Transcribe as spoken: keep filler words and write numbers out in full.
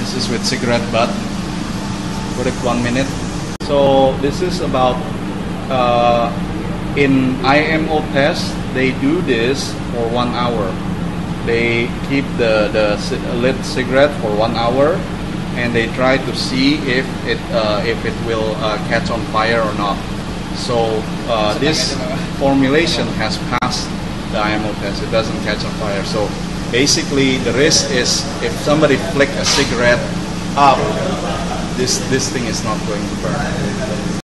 This is with cigarette butt. Put it one minute. So this is about uh, in I M O test. They do this for one hour. They keep the the lit cigarette for one hour, and they try to see if it uh, if it will uh, catch on fire or not. So uh, this formulation has passed the I M O test. It doesn't catch on fire. So basically, the risk is if somebody flick a cigarette up, this this thing is not going to burn.